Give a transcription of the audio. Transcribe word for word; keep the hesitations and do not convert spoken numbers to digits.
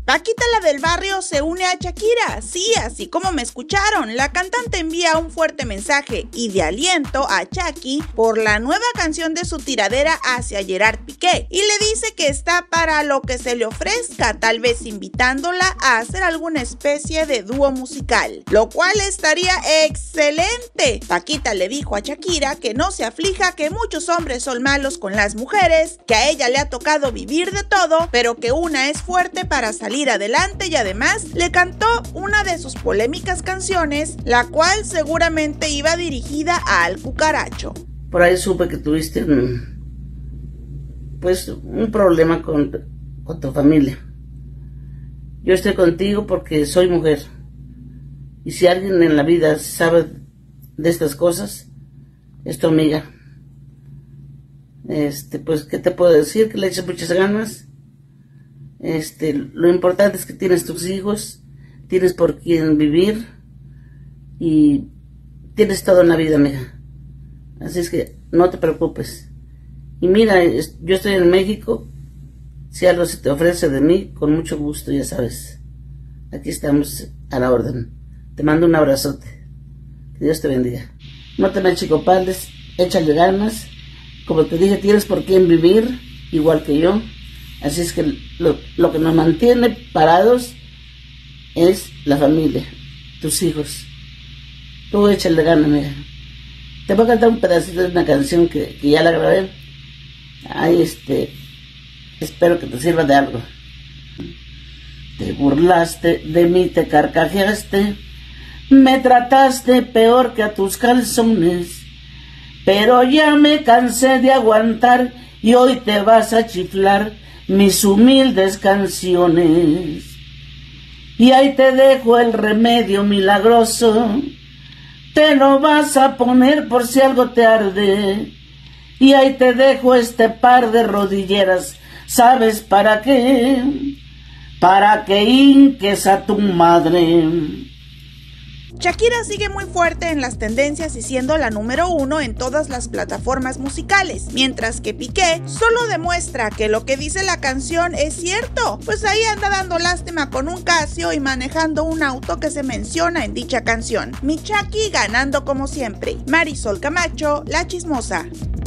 Paquita, la del barrio, se une a Shakira. Sí, así como me escucharon, la cantante envía un fuerte mensaje y de aliento a Shakira por la nueva canción de su tiradera hacia Gerard Piqué y le dice que está para lo que se le ofrezca, tal vez invitándola a hacer alguna especie de dúo musical, lo cual estaría excelente. Paquita le dijo a Shakira que no se aflija, que muchos hombres son malos con las mujeres, que a ella le ha tocado vivir de todo, pero que una es fuerte para salir adelante, y además le cantó una de sus polémicas canciones, la cual seguramente iba dirigida al cucaracho. Por ahí supe que tuviste un, pues un problema con, con tu familia. Yo estoy contigo porque soy mujer, y si alguien en la vida sabe de estas cosas es tu amiga. Este, pues, ¿qué te puedo decir? Que le eches muchas ganas. Este, lo importante es que tienes tus hijos, tienes por quién vivir y tienes todo en la vida, amiga. Así es que no te preocupes. Y mira, yo estoy en México. Si algo se te ofrece de mí, con mucho gusto, ya sabes. Aquí estamos a la orden. Te mando un abrazote. Que Dios te bendiga. No te me achicopales, échale ganas. Como te dije, tienes por quién vivir, igual que yo. Así es que lo, lo que nos mantiene parados es la familia, tus hijos. Tú échale ganas, amiga. Te voy a cantar un pedacito de una canción que, que ya la grabé. Ay, este, espero que te sirva de algo. Te burlaste de mí, te carcajeaste, me trataste peor que a tus calzones, pero ya me cansé de aguantar y hoy te vas a chiflar mis humildes canciones. Y ahí te dejo el remedio milagroso, te lo vas a poner por si algo te arde. Y ahí te dejo este par de rodilleras, ¿sabes para qué? Para que hinques a tu madre. Shakira sigue muy fuerte en las tendencias y siendo la número uno en todas las plataformas musicales, mientras que Piqué solo demuestra que lo que dice la canción es cierto, pues ahí anda dando lástima con un Casio y manejando un auto que se menciona en dicha canción. Mi Shaki ganando como siempre. Marisol Camacho, La Chismosa.